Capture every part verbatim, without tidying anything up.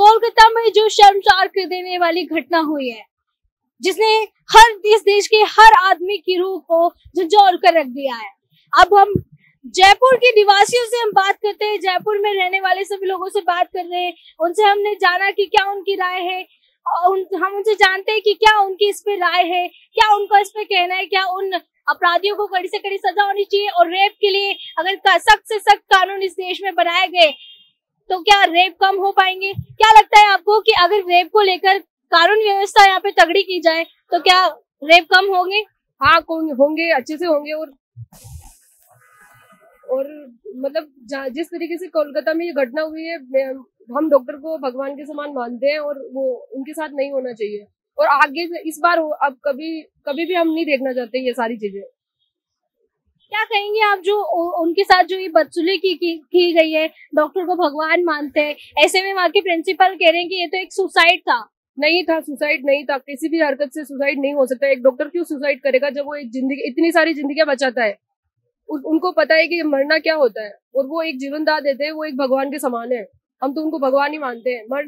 कोलकाता में जो शर्मसार कर देने वाली घटना हुई है, जिसने हर इस देश के हर आदमी की रूह को झंझोर कर रख दिया है। अब हम जयपुर के निवासियों से हम बात करते हैं, जयपुर में रहने वाले सभी लोगों से बात कर रहे हैं। उनसे हमने जाना कि क्या उनकी राय है, उन, हम उनसे जानते हैं कि क्या उनकी इस पे राय है, क्या उनका इस पे कहना है, क्या उन अपराधियों को कड़ी से कड़ी सजा होनी चाहिए और रेप के लिए अगर सख्त से सख्त कानून इस देश में बनाए गए तो क्या रेप कम हो पाएंगे। क्या लगता है आपको कि अगर रेप को लेकर कानून व्यवस्था यहाँ पे तगड़ी की जाए तो क्या रेप कम होंगे? हाँ होंगे, अच्छे से होंगे। और और मतलब जिस तरीके से कोलकाता में ये घटना हुई है, हम डॉक्टर को भगवान के समान मानते हैं और वो उनके साथ नहीं होना चाहिए। और आगे से इस बार अब कभी कभी भी हम नहीं देखना चाहते ये सारी चीजें। क्या कहेंगे आप जो उनके साथ जो ये बदसलूकी की, की, की गई है, डॉक्टर को भगवान मानते हैं, ऐसे में वहाँ के प्रिंसिपल कह रहे हैं कि ये तो एक सुसाइड था। नहीं था, सुसाइड नहीं था, किसी भी हरकत से सुसाइड नहीं हो सकता। एक डॉक्टर क्यों सुसाइड करेगा जब वो एक जिंदगी, इतनी सारी जिंदगियां बचाता है। उ, उनको पता है कि मरना क्या होता है और वो एक जीवन दान देते हैं। वो एक भगवान के समान है, हम तो उनको भगवान ही मानते हैं। मर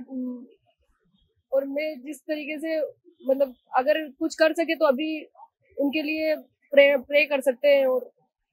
और मैं जिस तरीके से मतलब अगर कुछ कर सके तो अभी उनके लिए प्रे, प्रे कर सकते हैं। और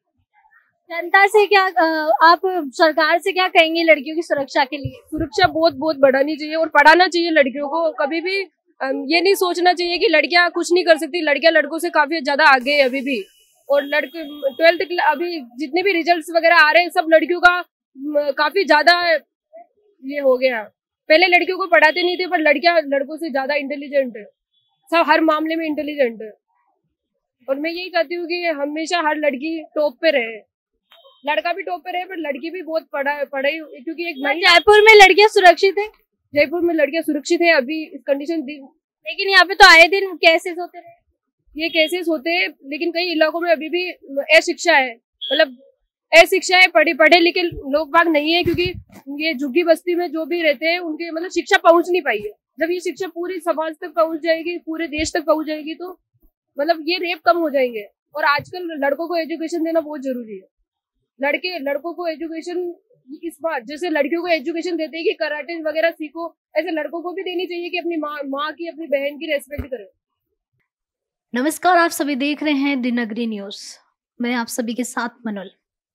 जनता से क्या, आप सरकार से क्या कहेंगे लड़कियों की सुरक्षा के लिए? सुरक्षा बहुत बहुत बढ़ानी चाहिए और पढ़ाना चाहिए लड़कियों को। कभी भी ये नहीं सोचना चाहिए कि लड़कियां कुछ नहीं कर सकती। लड़कियां लड़कों से काफी ज्यादा आगे है अभी भी। और लड़के ट्वेल्थ अभी जितने भी रिजल्ट्स वगैरह आ रहे हैं सब लड़कियों का काफी ज्यादा ये हो गया। पहले लड़कियों को पढ़ाते नहीं थे पर लड़कियां लड़कों से ज्यादा इंटेलिजेंट है, सब हर मामले में इंटेलिजेंट है। और मैं यही चाहती हूँ कि हमेशा हर लड़की टॉप पे रहे, लड़का भी टॉप पे रहे पर लड़की भी बहुत पढ़ा पढ़ाई। क्योंकि एक जयपुर में लड़कियां सुरक्षित है, जयपुर में लड़कियां सुरक्षित है अभी इस कंडीशन दी। लेकिन यहाँ पे तो आए दिन केसेस होते रहे, ये केसेस होते हैं। लेकिन कई इलाकों में अभी भी अशिक्षा है, मतलब अशिक्षा है, पढ़े पढ़े लेकिन लोग बाग नहीं है। क्योंकि ये झुग्गी बस्ती में जो भी रहते हैं उनके मतलब शिक्षा पहुंच नहीं पाई है। जब ये शिक्षा पूरी समाज तक पहुंच जाएगी, पूरे देश तक पहुंच जाएगी तो मतलब ये रेप कम हो जाएंगे। और आजकल लड़कों को एजुकेशन देना बहुत जरूरी है। लड़के लड़कों को एजुकेशन इस बार जैसे लड़कियों को एजुकेशन देते हैं कि कराटे वगैरह सीखो, ऐसे लड़कों को भी देनी चाहिए कि अपनी माँ माँ की, अपनी बहन की रेस्पेक्ट करें। नमस्कार, आप सभी देख रहे हैं दिनगरी न्यूज। मैं आप सभी के साथ मनोल।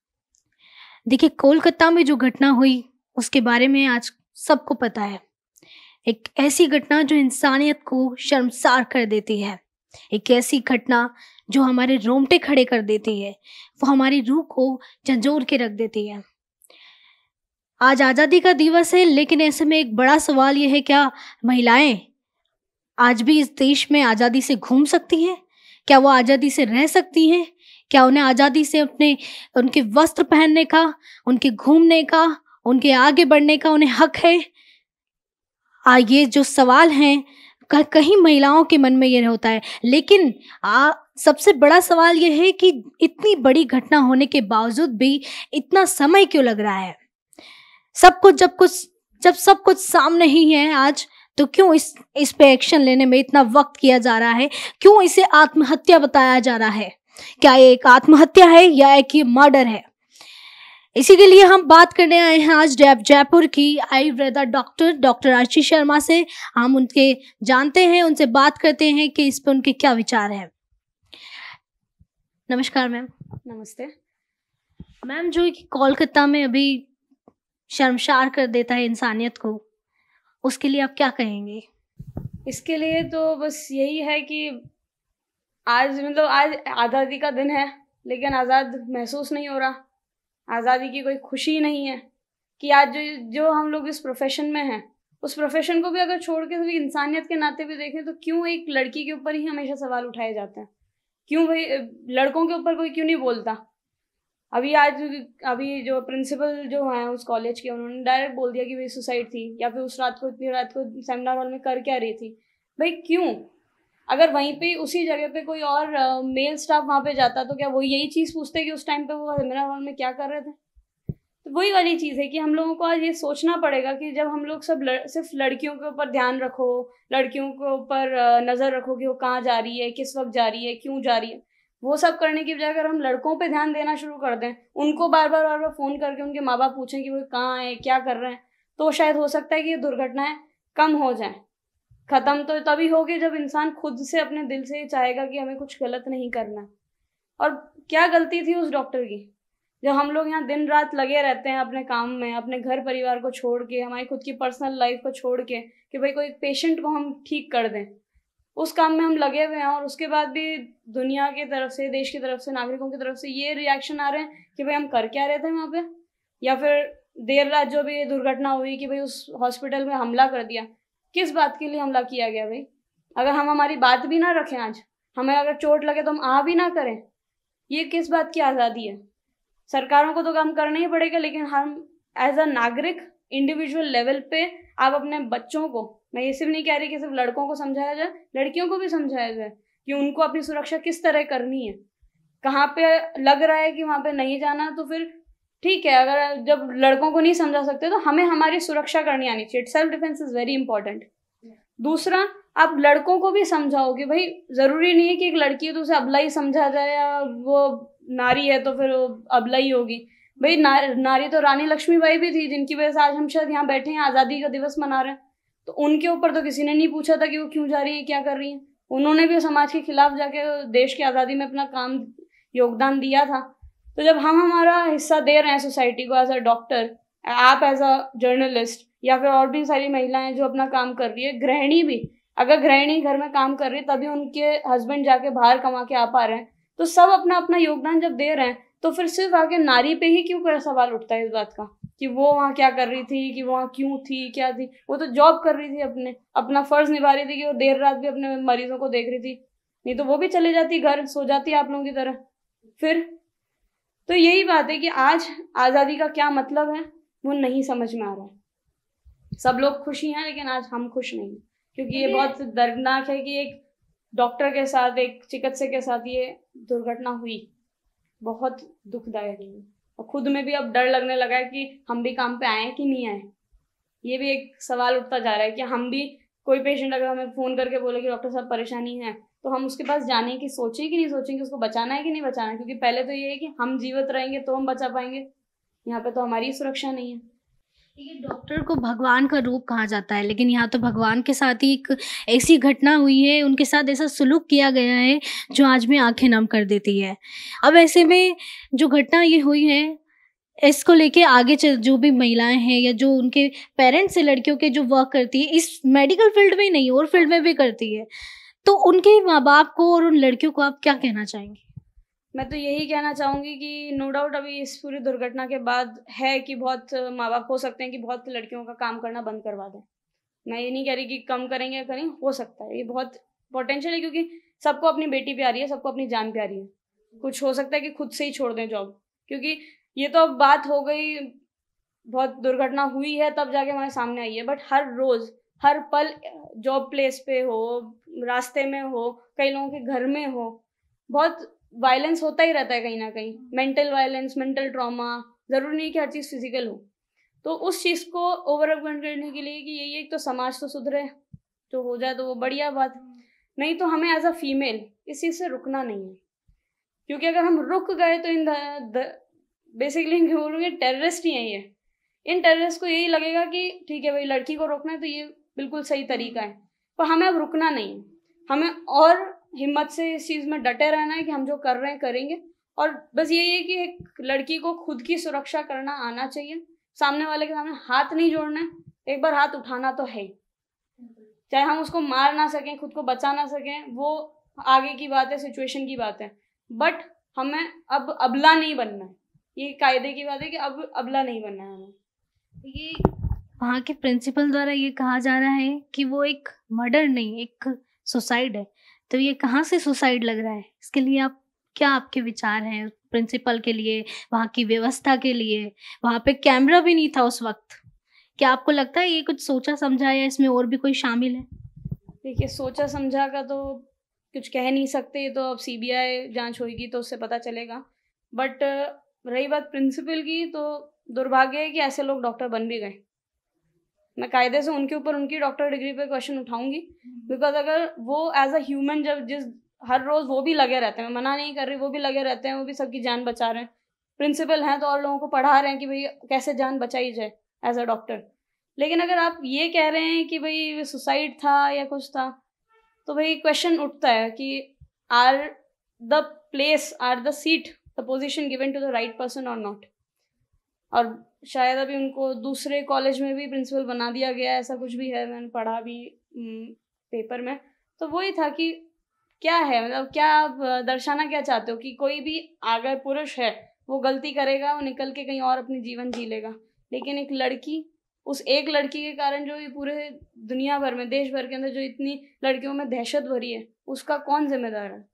देखिए, कोलकाता में जो घटना हुई उसके बारे में आज सबको पता है। एक ऐसी घटना जो इंसानियत को शर्मसार कर देती है, एक ऐसी घटना जो हमारे रोंगटे खड़े कर देती है, वो हमारी रूह को झंझोर के रख देती है। आज आज़ादी का दिवस है, लेकिन ऐसे में एक बड़ा सवाल ये है, क्या महिलाएं आज भी इस देश में आज़ादी से घूम सकती हैं? क्या वो आज़ादी से रह सकती हैं? क्या उन्हें आज़ादी से अपने उनके वस्त्र पहनने का, उनके घूमने का, उनके आगे बढ़ने का उन्हें हक है? आ ये जो सवाल हैं कहीं महिलाओं के मन में ये होता है। लेकिन आ, सबसे बड़ा सवाल ये है कि इतनी बड़ी घटना होने के बावजूद भी इतना समय क्यों लग रहा है? सब कुछ जब कुछ जब सब कुछ सामने ही है आज, तो क्यों इस इस पे एक्शन लेने में इतना वक्त किया जा रहा है? क्यों इसे आत्महत्या बताया जा रहा है? क्या ये एक आत्महत्या है या एक ये मर्डर है? इसी के लिए हम बात करने आए हैं आज जयपुर की आयुर्वेदा डॉक्टर डॉक्टर अर्ची शर्मा से। हम उनके जानते हैं, उनसे बात करते हैं कि इस पर उनके क्या विचार हैं। नमस्कार मैम। नमस्ते मैम, जो कोलकाता में अभी शर्मसार कर देता है इंसानियत को, उसके लिए आप क्या कहेंगे? इसके लिए तो बस यही है कि आज मतलब आज आज़ादी का दिन है लेकिन आज़ाद महसूस नहीं हो रहा। आज़ादी की कोई खुशी नहीं है कि आज जो जो हम लोग इस प्रोफेशन में हैं, उस प्रोफेशन को भी अगर छोड़ के भी इंसानियत के नाते भी देखें तो क्यों एक लड़की के ऊपर ही हमेशा सवाल उठाए जाते हैं? क्यों भाई लड़कों के ऊपर कोई क्यों नहीं बोलता? अभी आज अभी जो प्रिंसिपल जो हैं उस कॉलेज के, उन्होंने डायरेक्ट बोल दिया कि भाई सुसाइड थी, या फिर उस रात को इतनी रात को सेमिनार हॉल में कर क्या रही थी? भाई क्यों? अगर वहीं पे उसी जगह पे कोई और मेल स्टाफ वहाँ पे जाता तो क्या वो यही चीज़ पूछते कि उस टाइम पे वो सेमिनार हॉल में क्या कर रहे थे? तो वही वाली चीज़ है कि हम लोगों को आज ये सोचना पड़ेगा कि जब हम लोग सब लड़, सिर्फ लड़कियों के ऊपर ध्यान रखो, लड़कियों के ऊपर नज़र रखो कि वो कहाँ जा रही है, किस वक्त जा रही है, क्यों जा रही है, वो सब करने की बजाय अगर हम लड़कों पे ध्यान देना शुरू कर दें, उनको बार बार बार बार फ़ोन करके उनके माँ बाप पूछें कि वो कहाँ है, क्या कर रहे हैं, तो शायद हो सकता है कि ये दुर्घटनाएं कम हो जाए। ख़त्म तो तभी होगी जब इंसान खुद से अपने दिल से चाहेगा कि हमें कुछ गलत नहीं करना। और क्या गलती थी उस डॉक्टर की, जब हम लोग यहाँ दिन रात लगे रहते हैं अपने काम में, अपने घर परिवार को छोड़ के, हमारी खुद की पर्सनल लाइफ को छोड़ के, कि भाई कोई पेशेंट को हम ठीक कर दें, उस काम में हम लगे हुए हैं। और उसके बाद भी दुनिया की तरफ से, देश की तरफ से, नागरिकों की तरफ से ये रिएक्शन आ रहे हैं कि भाई हम कर क्या रहे थे वहाँ पे। या फिर देर रात जो भी दुर्घटना हुई कि भाई उस हॉस्पिटल में हमला कर दिया, किस बात के लिए हमला किया गया भाई? अगर हम हमारी बात भी ना रखें, आज हमें अगर चोट लगे तो हम आ भी ना करें, ये किस बात की आज़ादी है? सरकारों को तो काम करना ही पड़ेगा, लेकिन हम एज अ नागरिक इंडिविजुअल लेवल पे आप अपने बच्चों को, मैं ये सिर्फ नहीं कह रही कि सिर्फ लड़कों को समझाया जाए, लड़कियों को भी समझाया जाए कि उनको अपनी सुरक्षा किस तरह करनी है। कहाँ पे लग रहा है कि वहाँ पे नहीं जाना, तो फिर ठीक है, अगर जब लड़कों को नहीं समझा सकते तो हमें हमारी सुरक्षा करनी आनी चाहिए। Self defence is very important. दूसरा, आप लड़कों को भी समझाओ कि भाई ज़रूरी नहीं है कि एक लड़की है तो उसे अबला ही समझा जाए, या वो नारी है तो फिर वो अबला ही होगी। भाई ना, नारी तो रानी लक्ष्मीबाई भी थी, जिनकी वजह से आज हम शायद यहाँ बैठे हैं, आज़ादी का दिवस मना रहे हैं। तो उनके ऊपर तो किसी ने नहीं पूछा था कि वो क्यों जा रही है, क्या कर रही है। उन्होंने भी समाज के खिलाफ जाके देश की आज़ादी में अपना काम, योगदान दिया था। तो जब हम हमारा हिस्सा दे रहे हैं सोसाइटी को, एज अ डॉक्टर, आप एज अ जर्नलिस्ट, या फिर और भी सारी महिलाएं जो अपना काम कर रही है, गृहिणी भी, अगर गृहिणी घर में काम कर रही है तभी उनके हस्बैंड जाके बाहर कमा के आ पा रहे हैं, तो सब अपना अपना योगदान जब दे रहे हैं, तो फिर सिर्फ आगे नारी पे ही क्यों कोई सवाल उठता है इस बात का कि वो वहाँ क्या कर रही थी, कि वो वहाँ क्यों थी, क्या थी? वो तो जॉब कर रही थी, अपने अपना फर्ज निभा रही थी कि वो देर रात भी अपने मरीजों को देख रही थी, नहीं तो वो भी चली जाती घर, सो जाती आप लोगों की तरह। फिर तो यही बात है कि आज आज़ादी का क्या मतलब है वो नहीं समझ में आ रहा है। सब लोग खुशी हैं, लेकिन आज हम खुश नहीं, क्योंकि ये बहुत दर्दनाक है कि एक डॉक्टर के साथ, एक चिकित्सक के साथ ये दुर्घटना हुई। बहुत दुखदायक है, और खुद में भी अब डर लगने लगा है कि हम भी काम पे आए कि नहीं आए। ये भी एक सवाल उठता जा रहा है कि हम भी, कोई पेशेंट अगर हमें फ़ोन करके बोले कि डॉक्टर साहब परेशानी है, तो हम उसके पास जाने की सोचें कि नहीं सोचें कि उसको बचाना है कि नहीं बचाना है। क्योंकि पहले तो ये है कि हम जीवित रहेंगे तो हम बचा पाएंगे, यहाँ पे तो हमारी सुरक्षा नहीं है। ये डॉक्टर को भगवान का रूप कहा जाता है, लेकिन यहाँ तो भगवान के साथ ही एक ऐसी घटना हुई है, उनके साथ ऐसा सुलूक किया गया है जो आज में आंखें नम कर देती है। अब ऐसे में जो घटना ये हुई है, इसको लेके आगे चल जो भी महिलाएं हैं या जो उनके पेरेंट्स से लड़कियों के जो वर्क करती है, इस मेडिकल फील्ड में ही नहीं और फील्ड में भी करती है, तो उनके माँ बाप को और उन लड़कियों को आप क्या कहना चाहेंगे? मैं तो यही कहना चाहूँगी कि नो डाउट अभी इस पूरी दुर्घटना के बाद है कि बहुत माँ बाप हो सकते हैं कि बहुत लड़कियों का काम करना बंद करवा दें। मैं ये नहीं कह रही कि कम करेंगे या करें, हो सकता है, ये बहुत पोटेंशियल है, क्योंकि सबको अपनी बेटी प्यारी है, सबको अपनी जान प्यारी है। कुछ हो सकता है कि खुद से ही छोड़ दें जॉब, क्योंकि ये तो अब बात हो गई, बहुत दुर्घटना हुई है तब जाके हमारे सामने आई है, बट हर रोज़ हर पल जॉब प्लेस पे हो, रास्ते में हो, कई लोगों के घर में हो, बहुत वायलेंस होता ही रहता है कहीं ना कहीं। मेंटल वायलेंस, मेंटल ट्रॉमा, ज़रूरी नहीं कि हर चीज़ फिजिकल हो। तो उस चीज़ को ओवरकम करने के लिए कि यही एक तो समाज तो सुधरे, जो हो जाए तो वो बढ़िया बात, नहीं तो हमें एज अ फीमेल इस चीज़ से रुकना नहीं है। क्योंकि अगर हम रुक गए तो इन बेसिकली बोलूँगे टेररिस्ट ही हैं ये। इन टेररिस्ट को यही लगेगा कि ठीक है भाई, लड़की को रोकना है तो ये बिल्कुल सही तरीका है, पर हमें अब रुकना नहीं है। हमें और हिम्मत से इस चीज़ में डटे रहना है कि हम जो कर रहे हैं करेंगे। और बस यही है कि एक लड़की को खुद की सुरक्षा करना आना चाहिए, सामने वाले के सामने हाथ नहीं जोड़ना है, एक बार हाथ उठाना तो है ही। चाहे हम उसको मार ना सकें, खुद को बचा ना सकें, वो आगे की बात है, सिचुएशन की बात है, बट हमें अब अबला नहीं बनना है। ये कायदे की बात है कि अब अबला नहीं बनना है हमें। ये वहाँ के प्रिंसिपल द्वारा ये कहा जा रहा है कि वो एक मर्डर नहीं, एक सुसाइड है, तो ये कहाँ से सुसाइड लग रहा है? इसके लिए आप क्या, आपके विचार हैं प्रिंसिपल के लिए, वहाँ की व्यवस्था के लिए? वहाँ पे कैमरा भी नहीं था उस वक्त, क्या आपको लगता है ये कुछ सोचा समझा या इसमें और भी कोई शामिल है? देखिए, सोचा समझा का तो कुछ कह नहीं सकते, ये तो अब सीबीआई जांच होगी तो उससे पता चलेगा। बट रही बात प्रिंसिपल की, तो दुर्भाग्य है कि ऐसे लोग डॉक्टर बन भी गए। मैं कायदे से उनके ऊपर उनकी डॉक्टर डिग्री पे क्वेश्चन उठाऊंगी, बिकॉज अगर वो एज अ ह्यूमन, जब जिस हर रोज़ वो भी लगे रहते हैं, मैं मना नहीं कर रही, वो भी लगे रहते हैं, वो भी सबकी जान बचा रहे हैं, प्रिंसिपल हैं तो और लोगों को पढ़ा रहे हैं कि भाई कैसे जान बचाई जाए एज अ डॉक्टर, लेकिन अगर आप ये कह रहे हैं कि भाई सुसाइड था या कुछ था, तो भाई क्वेश्चन उठता है कि are the place, are the seat, the position given to the right person और नॉट। और शायद अभी उनको दूसरे कॉलेज में भी प्रिंसिपल बना दिया गया, ऐसा कुछ भी है, मैंने पढ़ा भी पेपर में। तो वही था कि क्या है, मतलब क्या आप दर्शाना क्या चाहते हो कि कोई भी अगर पुरुष है वो गलती करेगा, वो निकल के कहीं और अपनी जीवन जी लेगा, लेकिन एक लड़की, उस एक लड़की के कारण जो ये पूरे दुनिया भर में, देश भर के अंदर जो इतनी लड़कियों में दहशत भरी है, उसका कौन जिम्मेदार है?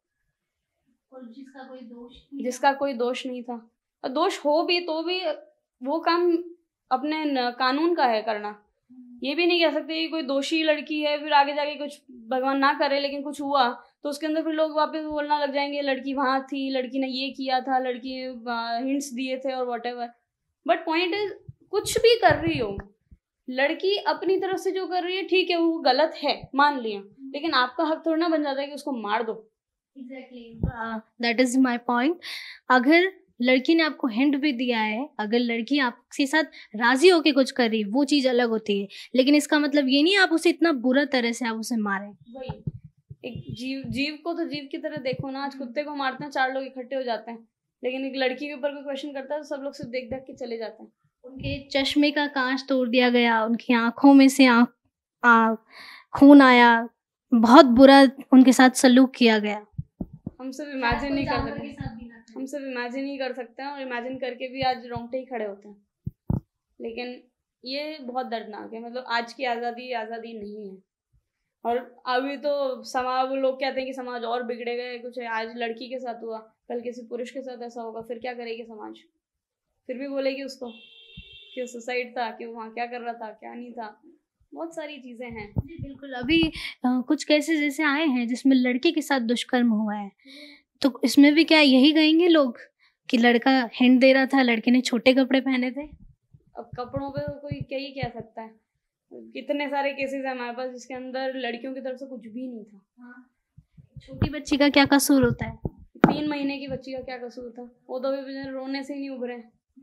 और जिसका कोई दोष नहीं जिसका कोई दोष नहीं था। और दोष हो भी तो भी वो काम अपने कानून का है करना। ये भी नहीं कह सकते कि कोई दोषी लड़की है, फिर आगे जाके कुछ भगवान ना करे लेकिन कुछ हुआ तो उसके अंदर फिर लोग वापस बोलना लग जाएंगे लड़की वहां थी, लड़की ने ये किया था, लड़की हिंट्स दिए थे और व्हाटएवर। बट पॉइंट इज, कुछ भी कर रही हो लड़की अपनी तरफ से जो कर रही है, ठीक है, वो गलत है, मान लिया, लेकिन आपका हक थोड़ा ना बन जाता है कि उसको मार दो। Exactly, that is my point. अगर लड़की ने आपको हिंट भी दिया है, अगर लड़की आपके साथ राजी होके कुछ कर रही, वो चीज अलग होती है, लेकिन इसका मतलब ये नहीं आप उसे इतना बुरा तरह से आप उसे मारें। वही, एक जीव जीव को तो जीव की तरह देखो ना। आज कुत्ते को मारते हैं, चार लोग इकट्ठे हो जाते हैं, लेकिन एक लड़की के ऊपर कोई क्वेश्चन करता है तो सब लोग सिर्फ देख देख के चले जाते हैं। उनके चश्मे का कांच तोड़ दिया गया, उनकी आंखों में से आंख खून आया, बहुत बुरा उनके साथ सलूक किया गया। हम सब इमेजिन नहीं कर सकते, हम सब इमेजिन ही कर सकते हैं, और इमेजिन करके भी आज रोंगटे ही खड़े होते हैं। लेकिन ये बहुत दर्दनाक है, मतलब आज की आज़ादी आज़ादी नहीं है। और अभी तो समाज, लोग कहते हैं कि समाज और बिगड़े गए, कुछ है, आज लड़की के साथ हुआ, कल किसी पुरुष के साथ ऐसा होगा, फिर क्या करेगी समाज? फिर भी बोलेगी उसको कि वो सुसाइड था, कि वो वहाँ क्या कर रहा था, क्या नहीं था। बहुत सारी चीज़ें हैं। जी बिल्कुल। अभी आ, कुछ केसेस ऐसे आए हैं जिसमें लड़के के साथ दुष्कर्म हुआ है, तो इसमें भी क्या यही कहेंगे लोग कि लड़का हिंट दे रहा था, लड़के ने छोटे कपड़े पहने थे? अब कपड़ों पे तो कोई क्या ही कह सकता है। कितने सारे केसेस हैं हमारे पास जिसके अंदर लड़कियों की तरफ से कुछ भी नहीं था। हाँ। छोटी बच्ची का क्या कसूर होता है? तीन महीने की बच्ची का क्या कसूर था? वो तो अभी रोने से ही नहीं उभरे,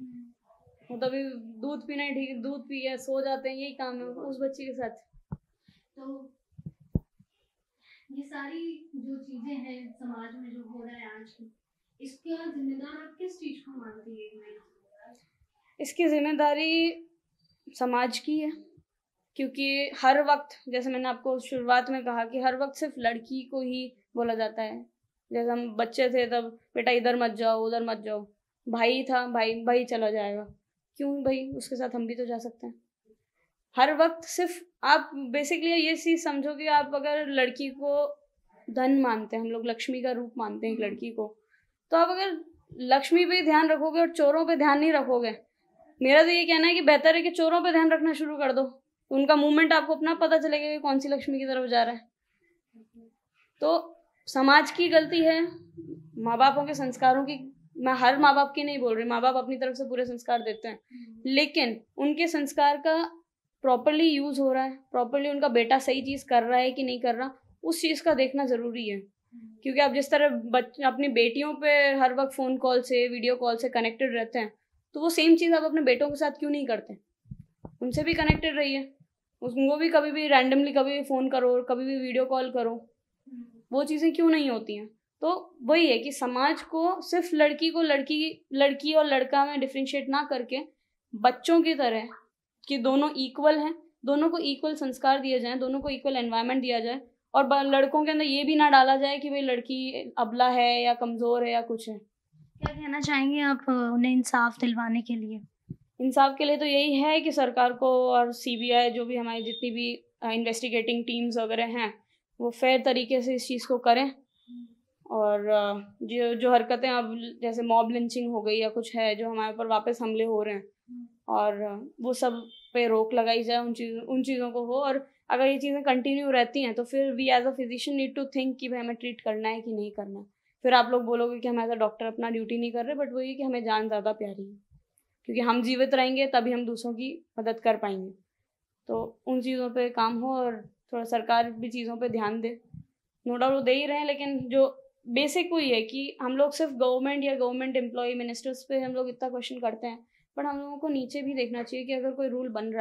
वो तो अभी दूध पीना ही ठीक, दूध पी है, सो जाते हैं, यही काम है उस बच्ची के साथ। तो ये सारी जो चीजें हैं समाज में जो हो रहा है आज, इसका जिम्मेदार आप किस चीज को मानती है? इसकी जिम्मेदारी समाज की है, क्योंकि हर वक्त, जैसे मैंने आपको शुरुआत में कहा कि हर वक्त सिर्फ लड़की को ही बोला जाता है। जैसे हम बच्चे थे तब, बेटा इधर मत जाओ, उधर मत जाओ। भाई था, भाई भाई चला जाएगा, क्यों भाई, उसके साथ हम भी तो जा सकते हैं। हर वक्त सिर्फ आप बेसिकली ये चीज़ समझो कि आप अगर लड़की को धन मानते हैं, हम लोग लक्ष्मी का रूप मानते हैं एक लड़की को, तो आप अगर लक्ष्मी पे ध्यान रखोगे और चोरों पे ध्यान नहीं रखोगे, मेरा तो ये कहना है कि बेहतर है कि चोरों पे ध्यान रखना शुरू कर दो, उनका मूवमेंट आपको अपना पता चलेगा कि कौन सी लक्ष्मी की तरफ जा रहा है। तो समाज की गलती है, माँ बापों के संस्कारों की, मैं हर माँ बाप की नहीं बोल रही, माँ बाप अपनी तरफ से पूरे संस्कार देते हैं, लेकिन उनके संस्कार का प्रॉपरली यूज हो रहा है, प्रॉपरली उनका बेटा सही चीज़ कर रहा है कि नहीं कर रहा, उस चीज़ का देखना ज़रूरी है। क्योंकि आप जिस तरह बच अपनी बेटियों पे हर वक्त फ़ोन कॉल से, वीडियो कॉल से कनेक्टेड रहते हैं, तो वो सेम चीज़ आप अपने बेटों के साथ क्यों नहीं करते? उनसे भी कनेक्टेड रहिए, उनको भी कभी भी रैंडमली कभी भी फ़ोन करो, कभी भी वीडियो कॉल करो, वो चीज़ें क्यों नहीं होती हैं? तो वही है कि समाज को सिर्फ लड़की को लड़की लड़की और लड़का में डिफ्रेंशिएट ना करके बच्चों की तरह कि दोनों इक्वल हैं, दोनों को इक्वल संस्कार दिए जाएं, दोनों को इक्वल एनवायरनमेंट दिया जाए, और लड़कों के अंदर ये भी ना डाला जाए कि भाई लड़की अबला है या कमज़ोर है या कुछ है। क्या कहना चाहेंगे आप उन्हें इंसाफ दिलवाने के लिए? इंसाफ के लिए तो यही है कि सरकार को और सीबीआई, जो भी हमारी जितनी भी इन्वेस्टिगेटिंग टीम्स वगैरह हैं, वो फेयर तरीके से इस चीज़ को करें। और जो जो हरकतें अब जैसे मॉब लिंचिंग हो गई या कुछ है, जो हमारे ऊपर वापस हमले हो रहे हैं, और वो सब पे रोक लगाई जाए, उन चीज़ उन चीज़ों को हो। और अगर ये चीज़ें कंटिन्यू रहती हैं तो फिर we as a physician need to think कि भाई हमें ट्रीट करना है कि नहीं करना। फिर आप लोग बोलोगे कि हम एज अ डॉक्टर अपना ड्यूटी नहीं कर रहे, बट वही कि हमें जान ज़्यादा प्यारी है, क्योंकि हम जीवित रहेंगे तभी हम दूसरों की मदद कर पाएंगे। तो उन चीज़ों पे काम हो, और थोड़ा सरकार भी चीज़ों पे ध्यान दे। नो डाउट वो दे ही रहे हैं, लेकिन जो बेसिक वही है कि हम लोग सिर्फ गवर्नमेंट या गवर्नमेंट एम्प्लॉय, मिनिस्टर्स पे हम लोग इतना क्वेश्चन करते हैं, बट हम लोगों को नीचे भी देखना चाहिए कि अगर कोई रूल बन रहा है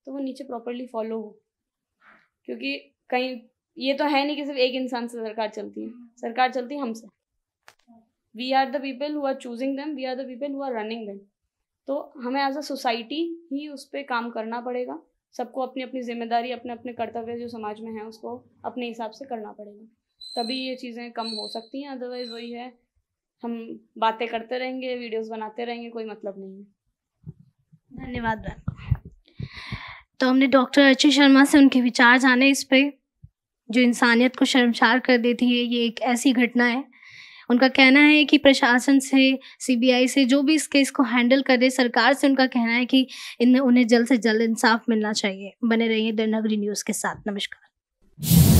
तो वो नीचे प्रॉपरली फॉलो हो, क्योंकि कहीं ये तो है नहीं कि सिर्फ एक इंसान से सरकार चलती है, सरकार चलती है हमसे। We are the people who are choosing them, we are the people who are running them. तो हमें एज अ सोसाइटी ही उस पर काम करना पड़ेगा। सबको अपनी अपनी जिम्मेदारी, अपने अपने कर्तव्य जो समाज में है उसको अपने हिसाब से करना पड़ेगा, तभी ये चीज़ें कम हो सकती हैं। अदरवाइज वही है, हम बातें करते रहेंगे, वीडियोस बनाते रहेंगे, कोई मतलब नहीं है। धन्यवाद मैम। तो हमने डॉक्टर अर्ची शर्मा से उनके विचार जाने इस पे, जो इंसानियत को शर्मसार कर देती है। ये एक ऐसी घटना है, उनका कहना है कि प्रशासन से, सीबीआई से, जो भी इस केस को हैंडल करे, सरकार से उनका कहना है कि इन उन्हें जल्द से जल्द इंसाफ मिलना चाहिए। बने रहिए देवनागरी न्यूज़ के साथ। नमस्कार।